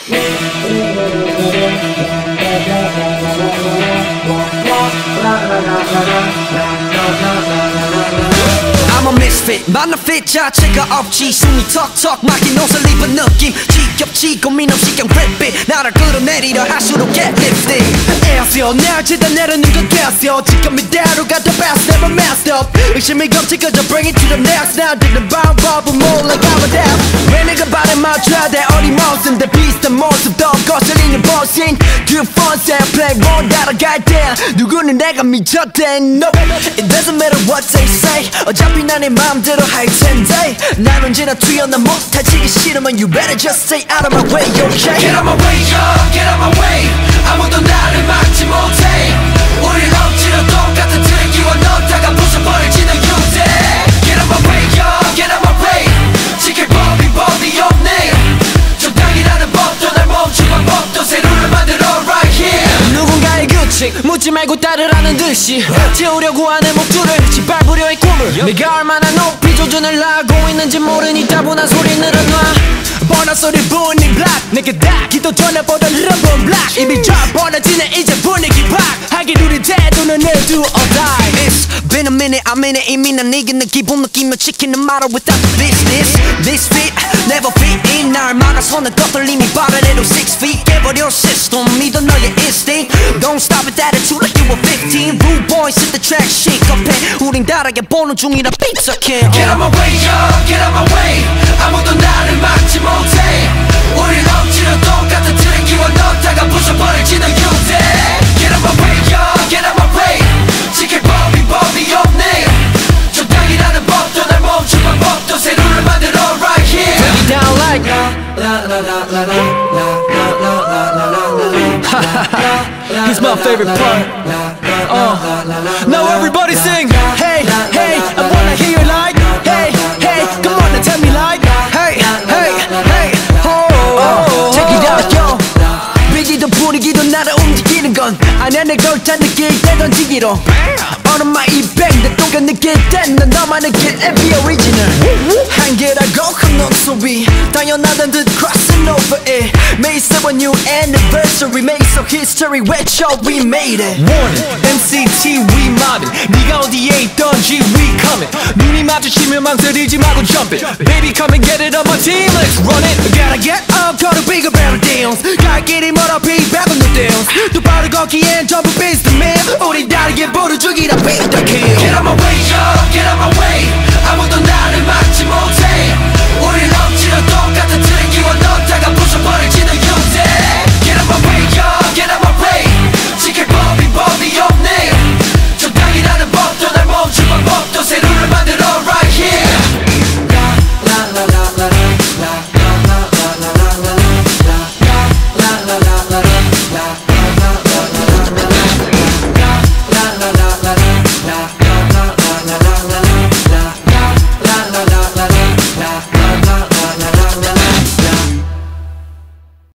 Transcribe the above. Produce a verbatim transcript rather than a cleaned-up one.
I'm a misfit, 만나 fit 자체가 없지. 숨이 턱턱 막힌 옷을 입은 느낌 지겹지 고민 없이 그냥 grip it. 나를 끌어내리려 할수록 get lifted. 에어스요 날 지다 내려는 건 됐어. 지금 이대로 가도 best never messed up. 의심이 겹치 그저 bring it to the next. 날 듣는 방법은 몰라가면 돼. 왜 내가 발에 맞춰야 돼 어림없음데 비슷한 모습 더 거슬리는 bossing. 그 폰세 play 못 따라갈 때 누구는 내가 미쳤대. No, it doesn't matter what they say. 어차피 난 내 맘대로 할 텐데 난 언제나 튀어나 못해. 지기 싫으면 you better just stay out of my way, okay? Get out my way, yo, get out my way. 아무도 나를 막지 못해. 우린 억지로 똑같은 트랙이와 넣다가 부숴버릴지는 유대. Get out my way, yo, get out my way. 지킬 법이 법이 없네. 적당이라는 법도 날 멈추는 법도 새로를 만들어 right here. 누군가의 규칙 묻지 말고 따르라는 듯이 채우려고 하는 목줄을 짓밟으려 의 꿈을 내가 얼마나 높이 조준을 하고 있는지 모르니 따분한 소리 늘어놔. 번화 소리 분이 black 내게 다 기도 전에 보던 럼블 black 입이 쫙 벌어지네 이제 분위기 팍 하기 누린 태도는 늘 do or die. It's been a minute I'm in it 이미 난 이기는 기분 느끼며 치킨은 말아 without the business. This fit never fit in 날 막아서는 것들 이미 빠르래도 six feet 깨버려 system 믿어 너의 instinct. Don't stop at attitude like you were fifteen. Rude boys hit the track shake up 해 우린 다르게 보는 중이라 pizza can. Get out my way, yo, get out my way. 아무도 나를 막지 못해. 우린 억지로 똑같은 트랙이와 넣다가 부숴버릴지는 유대. Get out my way, yo, get out my way. 지킬 법이 법이 없네. 적당이라는 법도 날 멈추는 법도 새로를 만들어 right here. Break it down like he's my favorite part. Uh. Now everybody sing. Hey, hey, I wanna hear you like. Hey, hey, come on and tell me like. Hey, hey, hey, oh, oh. Check it out, yo. 위기도 분위기도 나를 움직이는 건 아니야 내 걸다 느낄 때 던지기로. 어느 마이 뱅 내 가 느낄 땐 넌 너만 느낄 and be original. 한계라고 큰 소리 당연하던 듯 crossing over it. May seven new anniversary make so history 외쳐 we made it. Warning 엠시티 we mobbing 네가 어디에 있던지 we coming. 눈이 마주치면 망설이지 말고 jump it. Baby come and get it on my team let's run it. Gotta get up gotta bigger better dance. 갈 길이 멀어 feedback on the dance. 똑바로 걷기엔 전부 비슷해 man. 우리 다르게 부르주기라 beat the king. Get out my way, yo, get out my way.